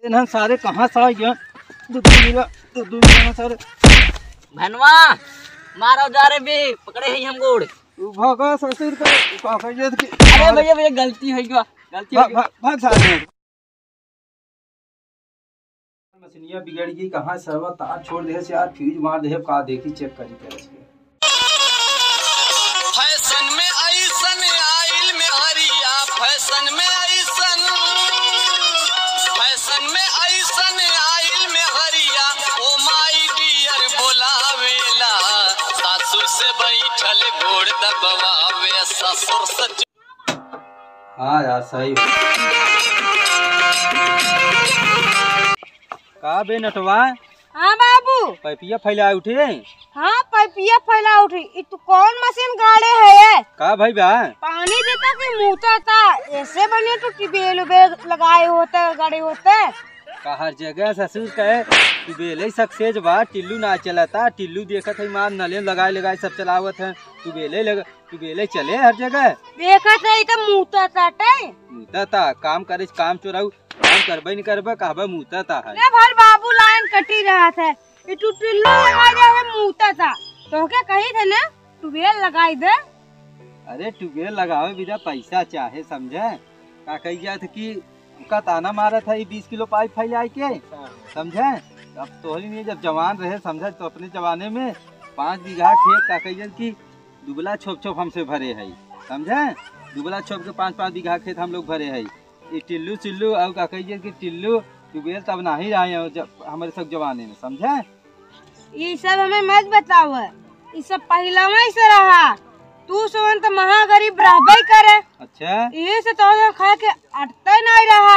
इन्हें सारे कहाँ सा ये दूध मिला सारे भनवा मारो जा रे बे पकड़े है हम गोड़ भागा ससुर का काका की अरे भैया भैया गलती है क्या गलती है भाग सारे मशीनिया बिगड़ गई कहाँ सर्वर तार छोड़ दे से यार फ्यूज मार दे का देखी चेक करी करे फैशन में ऐसन आइल में हरिया फैशन में ऐसन आइल में हरिया ओ माय डियर बोलावेला सासू से बैठल घोड़ दबवावे ससुर सच। हाँ यार सही का बे नटवा। हाँ बाबू पैपिया फैला उठे। हाँ पैपिया फैला उठी ई तू कौन मशीन गाड़े है ये? का भाई बा पानी देता कि मुँहता था ऐसे बने तो टिबेल उबेल लगाए होते गाड़े होते का हर जगह ससुर कहे टूबेले सक्सेस बा टिल्लू ना चलता टिल्लू देखत है मार नले लगाए लगाए सब चलावत है टूबेले चले हर जगह देखत है तो मुँहता था काम करे काम चोराऊ काम करबे नहीं करबे कहबे मुँहता है ले भर बाबू लाइन कटी रहा था ये तू टिल्लू लगा दे है मुँहता था तो क्या कही थे ना टूबेल लगाई दे। अरे टूबेल लगावे बिना पैसा चाहे समझे का कही जात कि का ताना मारा था 20 किलो पाइप फैलाई के समझे। अब तोहरी नहीं जब जवान रहे समझे तो अपने जवाने में 5 बीघा खेत का कही की दुबला छोप हमसे भरे है समझे दुबला छोप के 5-5 बीघा खेत हम लोग भरे है। ये टिल्लू चिल्लू और का कही कि टिल्लू टूबेल तब ना ही रहे हमारे सब जवाने में समझे। ये सब हमें मत बताओ ये सब पहला में से रहा तू सोन तो महागरीब रहबे करे। अच्छा ये से तो खा के अटते नहीं रहा।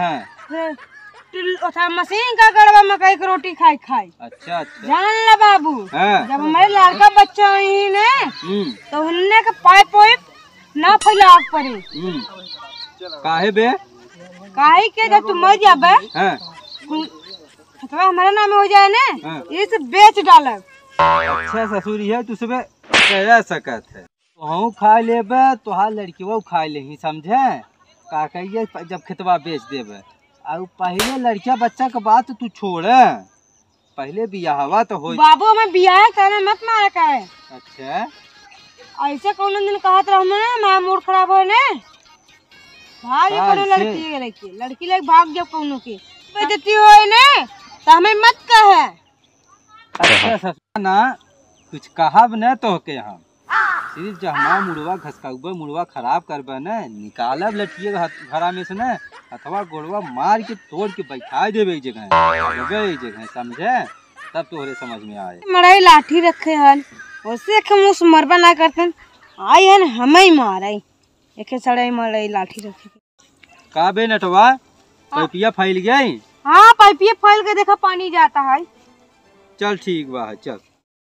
हाँ। मशीन का गड़बा मकई की रोटी खाई अच्छा जान ला बाबू। हाँ। जब हमारे लड़का बच्चा ही ने तो उनने के पाइप ना फैला पड़ी काहे बे काहे के जब तुम मर जाबे हाँ। खतरा हमारा नाम हो जाए ना हाँ। इस बेच डालब। अच्छा ससुर है तू सुबह कह सकत है तो खा लेबे तोहार लड़की वो खा ले समझे का कहिए जब खेतवा बेच देबे और पहले लड़किया बच्चा के बात तू छोड़ पहले बियाहवा तो हो बाबू हमें बियाह करने मत मारा का है। अच्छा ऐसे कौन दिन कहत रहो ना मां मूड खराब हो ने भाग ये कोनो लड़की ले भाग जब कोनो की बेइज्जती होए ने तो हमें मत कहे। अच्छा ससुर ना कुछ कहब न तो के हम सिर्फ जब हमारा मुड़वा घसकाउबे मुड़वा खराब करबे न निकालब लटिए घरा में से न अथवा गोड़वा मार के तोड़ के बैठा देबे एक जगह समझे तब तोहरे समझ में आए। मड़ाई लाठी रखे हन उससे हम उस मरबा ना करतन आई हन हमें मारे एक सड़ाई मड़ाई लाठी रखे का बे नटवा पैपिया फैल गई। हाँ पैपिया फैल के देखा पानी जाता है। चल ठीक बा चल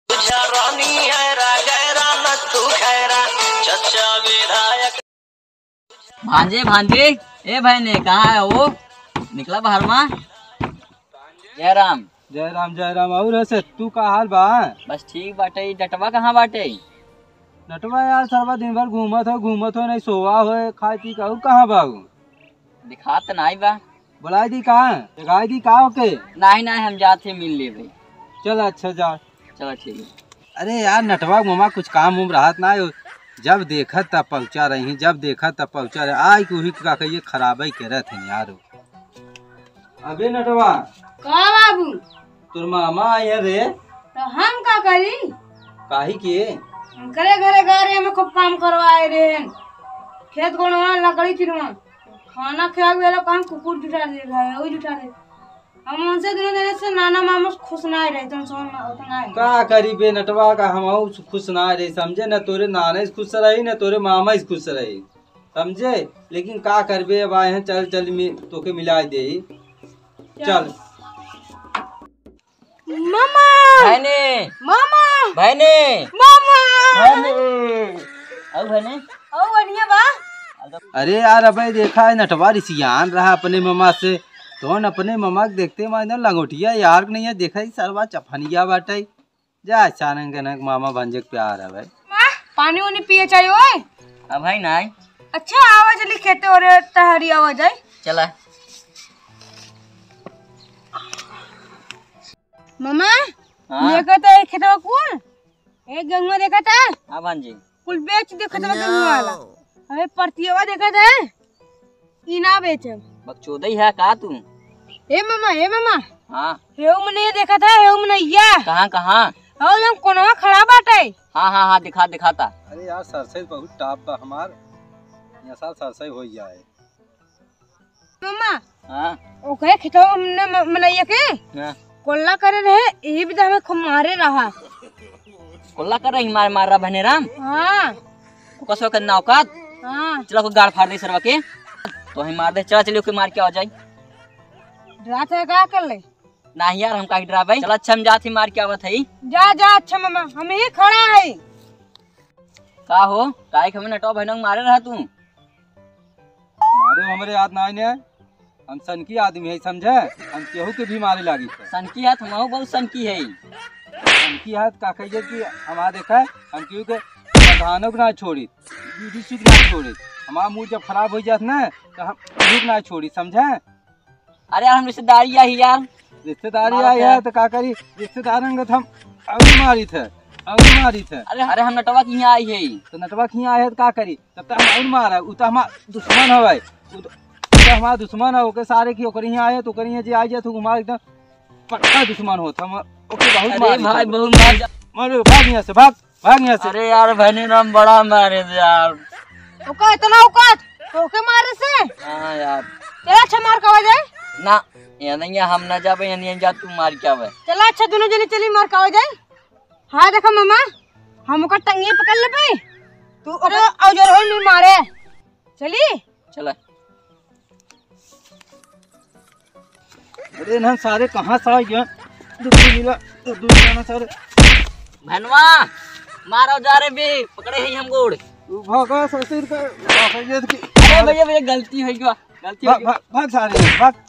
भांजे ए भाई कहाँ है वो निकला बाहर में। जय राम और ऐसे तू का हाल बा। बस ठीक बाटे डटवा कहाँ बाटे नटवा यार सरवा दिन भर घूमत हो नहीं सोवा हो खाए पी कहू कहाँ बाबू दिखा तो नहीं बा बुलाई दी कहाँ जगाई दी का ओके नहीं हम जाते मिल ले भाई। चल अच्छा जा चलो ठीक है। अरे यार नटवा मामा कुछ काम उम रहत ना जब देखा तब पहुँचा रही जब देखा तब पहुँचा रहे आई कुही का कहिए खराब ही करे थे यार। अबे नटवा का बाबू तुर मामा आए रे तो हम का करी काहे के घरे घरे गाड़ी में खूब काम करवाए रे खेत गोड़वा लकड़ी चिरवा खाना खिला वेला काम कुकुर जुटा दे रहा है वही जुटा दे हम उनसे दोनों देने से नाना मामा खुश ना रहे तुम सोन उतना का करी बे नटवा का हम खुश ना रहे समझे न तोरे नाने खुश रही न तोरे मामा खुश रही समझे लेकिन का करबे अब आए हैं चल तोके मिला दे चल। मामा मामा बढ़िया बा। अरे यार अबे देखा है नटवा रिसियान रहा अपने मामा से तो अपने मामा के देखते मानो लंगोटिया यार नहीं है देखा ही सरवा चफनिया बाटे जा अचानक मामा भंजे प्यार है भाई पानी वानी पिए चाहिए ओए अब भाई नहीं अच्छा आवाज लिखे तो और तहरी आवाज आई चला मामा हाँ देखा था एक खेतवा कौन एक गेहूं देखा था हाँ भांजी कुल बेच देखा था गेहूं वाला अरे परतियवा देखा था ई ना बेचे बकचोदई है का तू? ए मामा हाँ हेऊ में नहीं देखा था हेऊ में नहीं या कहाँ कहाँ? और हम कोनवा खड़ा बाटे हाँ हाँ हाँ दिखाता। अरे यार सरसई बहुत टाप बा हमार यहाँ साल सरसई हो जाए। मामा हाँ ओके खेतवा हमने मनैया के हाँ। कोल्ला करे रहे यही भी तो हमें खूब मारे रहा। कोल्ला कर रही मार रहा बहने राम हाँ कसो करना औकात हाँ चलो को गाड़ फाड़ दे सरवा के तो हम मार दे चला चलियो के मार के आ जाए। रात है क्या कर ले नहीं यार हम काहे डरा भाई चल अच्छा हम जाते मार के आवत है। जा अच्छा मामा हम ही खड़ा है का हो काहे हमें नटो बहनों मारे रहा तू? मारे हमारे याद ना आने हम सनकी आदमी है समझे हम केहू के भी मारे लागी थे। सनकी है हम बहुत सनकी है सनकी है का कहिए कि हमारा देखा हम केहू के प्रधानों को ना छोड़ी बीड़ी सुध ना छोड़ी हमारा मुंह जब खराब हो जात ना तो हम रुक ना छोड़ी समझे। अरे यार हम रिश्तेदारी आई यार रिश्तेदारी आई है तो का करी रिश्तेदार हम मारी थे अरे हम नटवा की यहाँ आई है तो नटवा खिया है तो का करी तब तक हम और मारा उ तो हमारा दुश्मन हवे उ तो हमारा दुश्मन है ओके सारे की ओकर यहाँ आए तो ओकर यहाँ जे आ जाए तो हमारा एकदम पक्का दुश्मन होता हम ओके बहुत अरे मारी भाई बहुत मार मारो भाग यहाँ से भाग यहाँ से। अरे यार बहनी राम बड़ा मारे थे यार ओका इतना औकात ओके मारे से हाँ यार चला अच्छा मार कवा जाए ना ये नहीं हम ना जाबे ये नहीं जा तू मार के आवे चला अच्छा दोनों जने चली मार कवा जाए। हाँ देखा मामा हम ओका टंगे पकड़ ले पे तू अरे औजार होल नहीं मारे चली चला। अरे ना सारे कहाँ से आ गए दूसरी मिला तो दूसरा ना सारे भनवा मारो जा रे बे पकड़े हैं हम गोड़ भागा ससुर का अरे भैया गलती हो गया भाग सारे भाग